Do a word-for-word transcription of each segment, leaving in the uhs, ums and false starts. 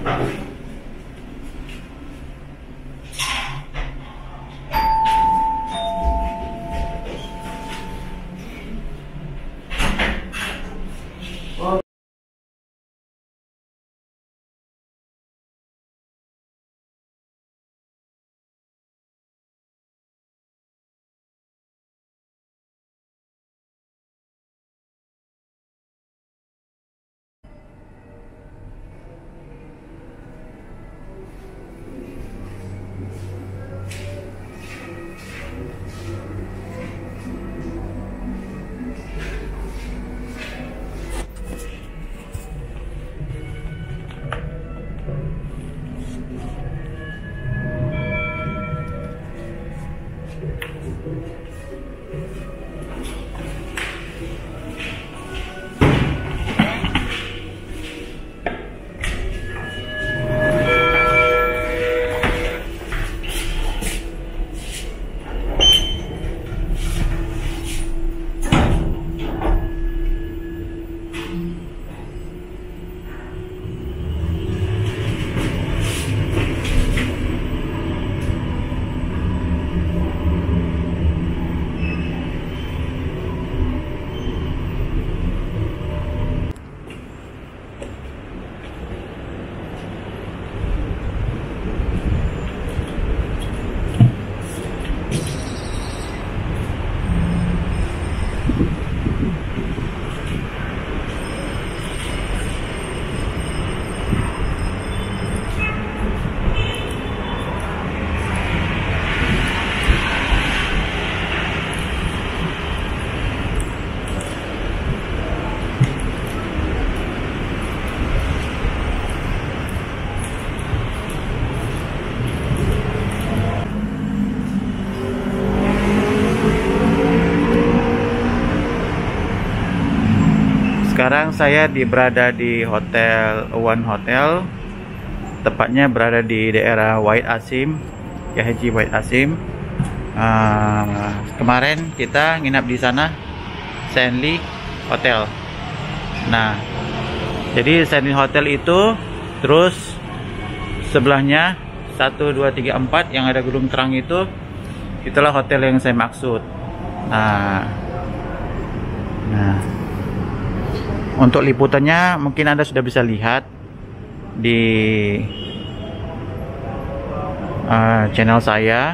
Sekarang saya di berada di Hotel One Hotel, tepatnya berada di daerah Wahid Hasyim, K H Wahid Hasyim. Uh, kemarin kita nginap di sana, Stanley Hotel. Nah, jadi Stanley Hotel itu, terus sebelahnya satu dua tiga empat yang ada gedung terang itu, itulah hotel yang saya maksud. Nah, nah. Untuk liputannya mungkin Anda sudah bisa lihat di uh, channel saya.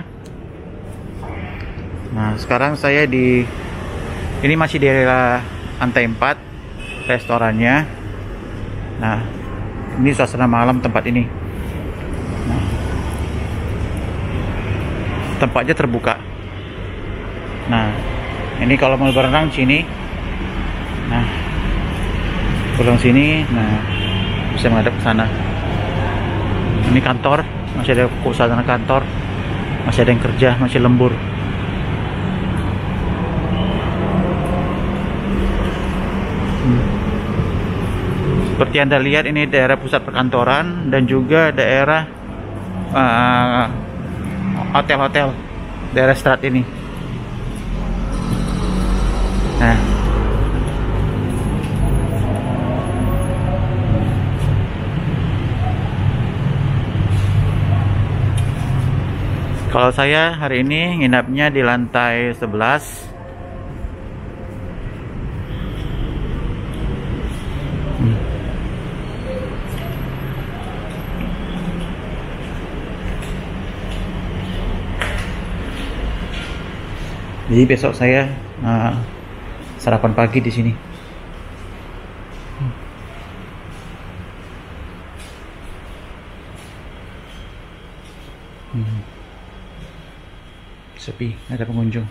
Nah, sekarang saya di ini masih di daerah lantai empat restorannya. Nah, ini suasana malam tempat ini. Nah, tempatnya terbuka. Nah, ini kalau mau berenang sini. Nah, pulang sini, nah bisa menghadap ke sana. Ini kantor, masih ada suasana kantor, masih ada yang kerja, masih lembur. Hmm. Seperti Anda lihat, ini daerah pusat perkantoran dan juga daerah hotel-hotel, uh, daerah Strat ini. Nah, kalau saya hari ini nginapnya di lantai sebelas. Hmm. Jadi besok saya uh, sarapan pagi di sini. Hmm. Sepi, ada pengunjung.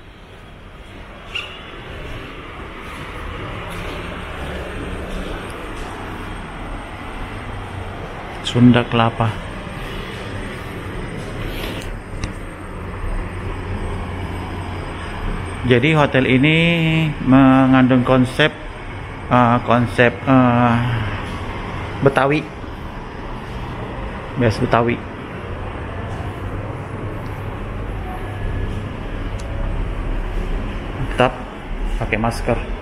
Sunda Kelapa. Jadi hotel ini mengandung konsep uh, konsep uh, Betawi, bias Betawi. Tetap pakai masker.